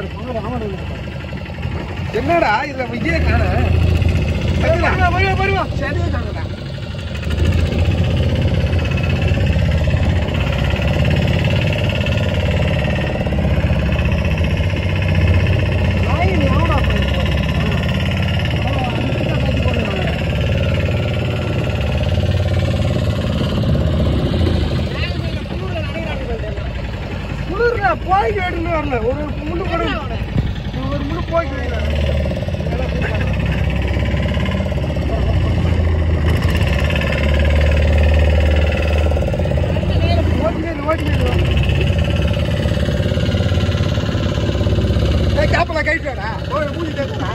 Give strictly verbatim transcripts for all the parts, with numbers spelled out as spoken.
என்னடா இதுல விஜய காண வருவோம் சரியா காணடா போய்க்கு எடுத்து வரல ஒரு முள்ளு கூட ஒரு முள்ளு போய்க்கு கேப்பல கைட்டாடா மூஞ்சி தேக்கடா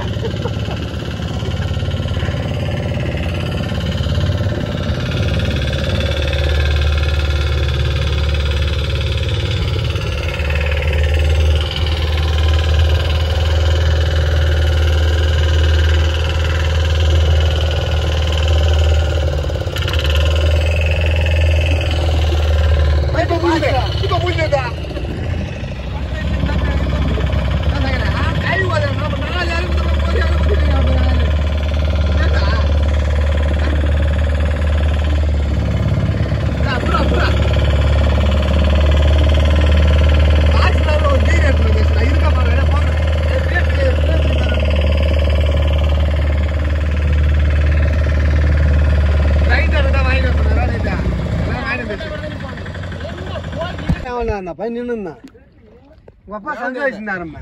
பையன் நின்னுந்தான் உங்க அப்பா சந்தோஷம்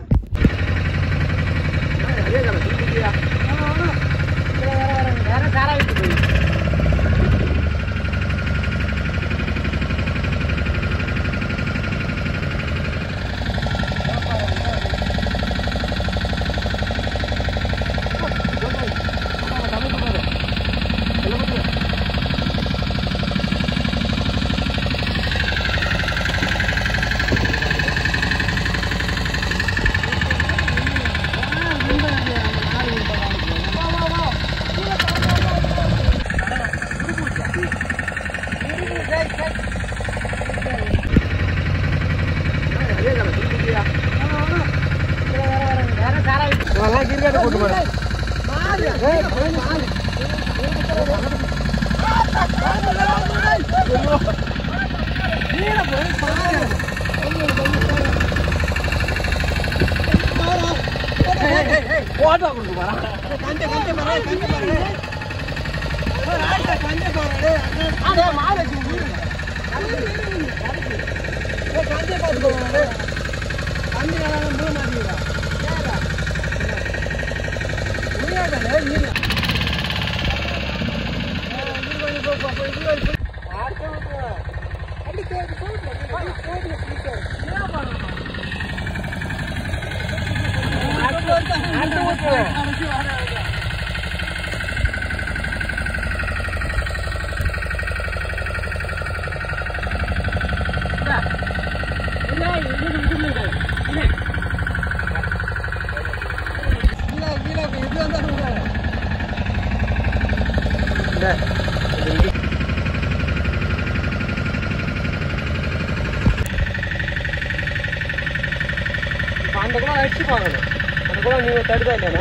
அந்த கூட அடிச்சு பார்க்கணும் அந்த கூட நீங்க தடுதா இல்லைன்னா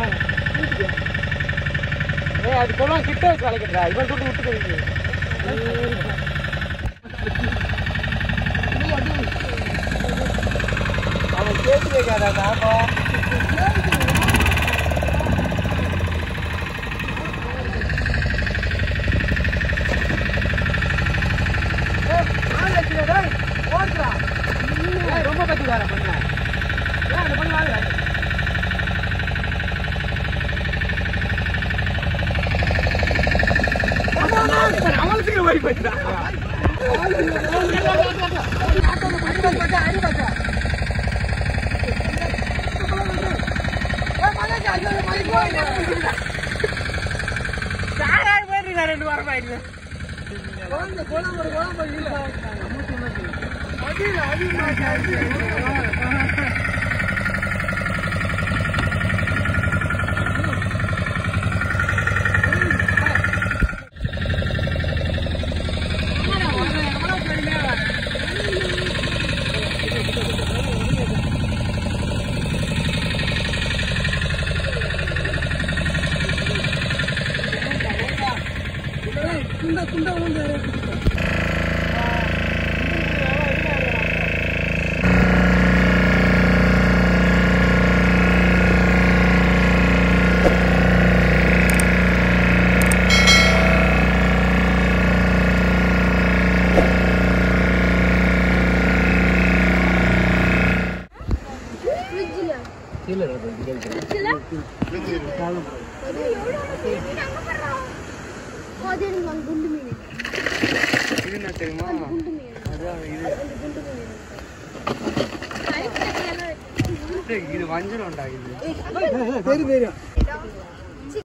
ஏ அது கூட கிட்ட வச்சு அழைக்கிறா இவன் தொட்டு விட்டு போயிருக்கு அவன் கேட்டு வைக்காதா பாப்பா ரொம்ப பத்தி வேற பண்ண அவனுக்கு போய் போயிட்டா ரெண்டு வாரம் ஆயிடுச்சு கீழே இருக்கு கீழே இது என்ன தெரியுமா அதான் இது இது வஞ்சரம் உண்டா இது தெரியும் தெரியும்